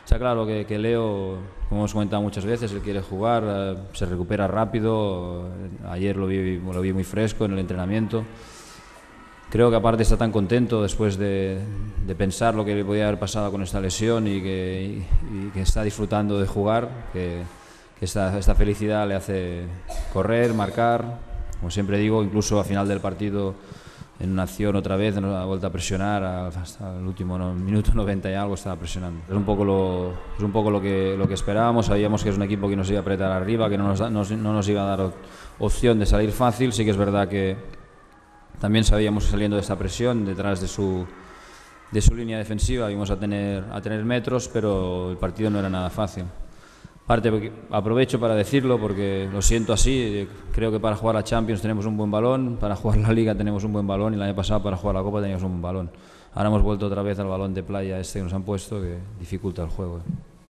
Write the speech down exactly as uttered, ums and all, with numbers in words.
Está claro que, que Leo, como hemos comentado muchas veces, él quiere jugar, eh, se recupera rápido. Ayer lo vi, lo vi muy fresco en el entrenamiento. Creo que aparte está tan contento después de, de pensar lo que le podía haber pasado con esta lesión y que, y, y que está disfrutando de jugar, que, que esta, esta felicidad le hace correr, marcar. Como siempre digo, incluso a final del partido, en una acción otra vez, nos ha vuelto a presionar hasta el último minuto noventa y algo estaba presionando. Es un poco lo, es un poco lo que, lo que esperábamos. Sabíamos que es un equipo que nos iba a apretar arriba, que no nos, da, nos, no nos iba a dar opción de salir fácil. Sí que es verdad que también sabíamos que saliendo de esta presión, detrás de su, de su línea defensiva, íbamos a tener, a tener metros, pero el partido no era nada fácil. Aparte, aprovecho para decirlo porque lo siento así, creo que para jugar la Champions tenemos un buen balón, para jugar la Liga tenemos un buen balón y el año pasado para jugar la Copa teníamos un buen balón. Ahora hemos vuelto otra vez al balón de playa este que nos han puesto, que dificulta el juego.